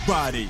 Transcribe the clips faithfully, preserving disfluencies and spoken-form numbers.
body.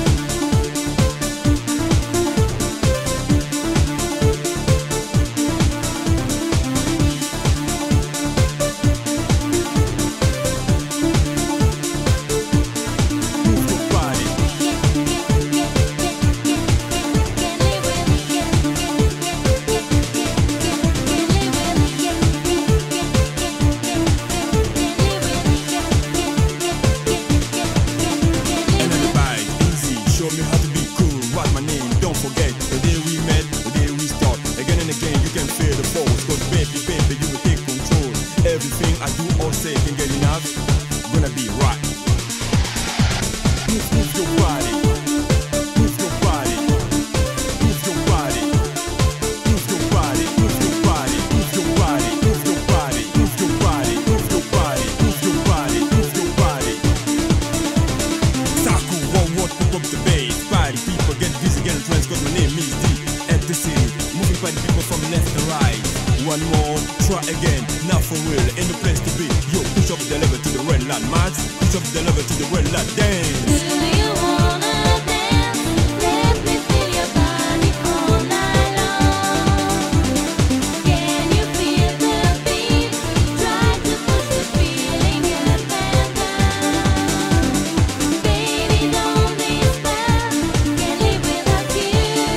Everything I do or say can get enough, gonna be right. Move, move your body, move your body, move your body, move your body, move your body, move your body, move your body, move your body, move your body, move your body, move your body. Saku, one word, pop up the bass. Party people get busy, get trance, cause my name is D F T C. Moving party people from left to right. One more, try again, now for real, ain't no place to be. Yo, push up the level to the red light, Max. Push up the level to the red light, dance. Do you wanna dance? Let me feel your body all night long. Can you feel the beat? Try to push the feeling up and down. Baby, don't despair, can't live without you.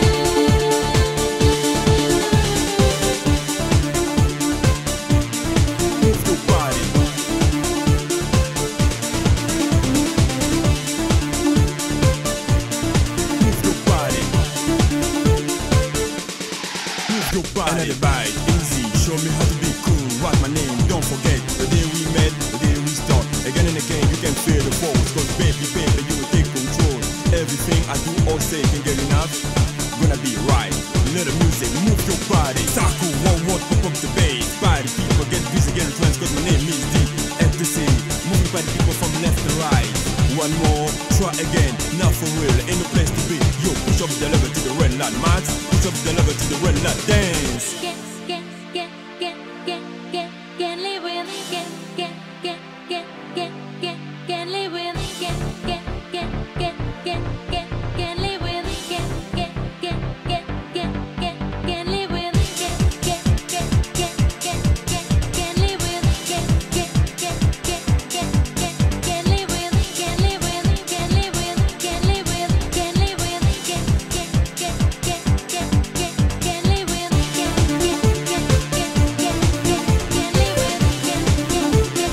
And everybody, easy, show me how to be cool. Write my name, don't forget the day we met, the day we start. Again and again, you can feel the force. Cause baby, baby, you will take control. Everything I do or say can get enough, gonna be right. Let the music move your body. Saku, one word, pop up the bass. Party people get busy, get trance, cause my name is D F T C. Moving party people from left to right. One more, try again, now for real, ain't no place to be. Yo, push up the level to the red light, Max. Push up the level to the red light, dance. Get, get, get, get, get, get, get, live with me. Get, get, get, get, get, get, get, live with me. Get, get, get, get, get, get, get, live with me. Get, get, get, get, get, get, get, live with me. Get, get, get, get, get, get, get, live with me. Get, get, get, get, get, get, get, live with me. Get, live with me. Get, live with me. Get, live with me. Get, live with me. Get, get, get, get, get, get, get, live with me. Get, get, get, get, get, get, get, live with me. Get, get, get, get, get, get, get, live with me. Get, get, get, get, get, get, get,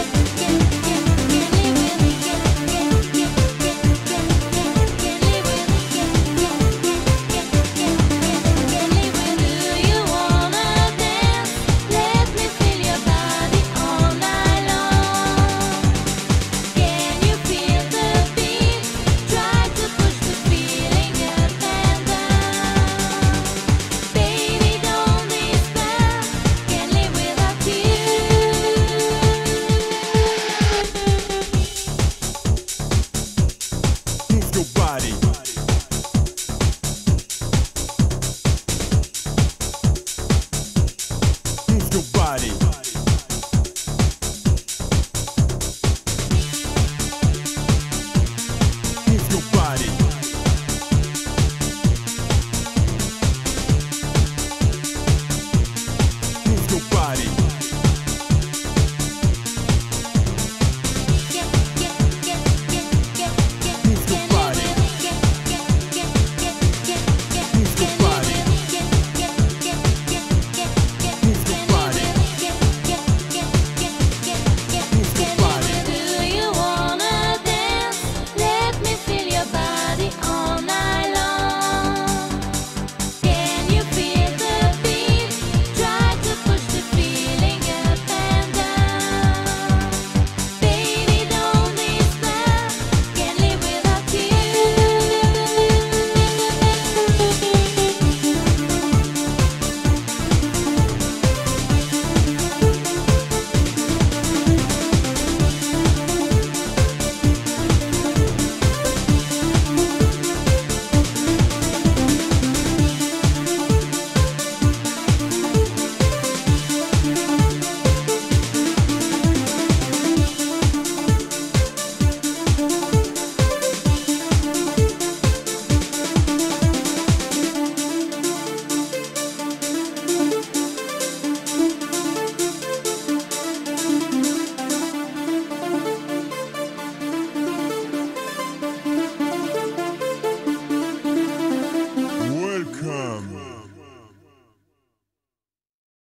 live with me. Do you wanna dance? Let me feel your body all night long. Can you feel the beat? Try to push the feeling up and down. Baby, don't despair, can't live without you. Move your body.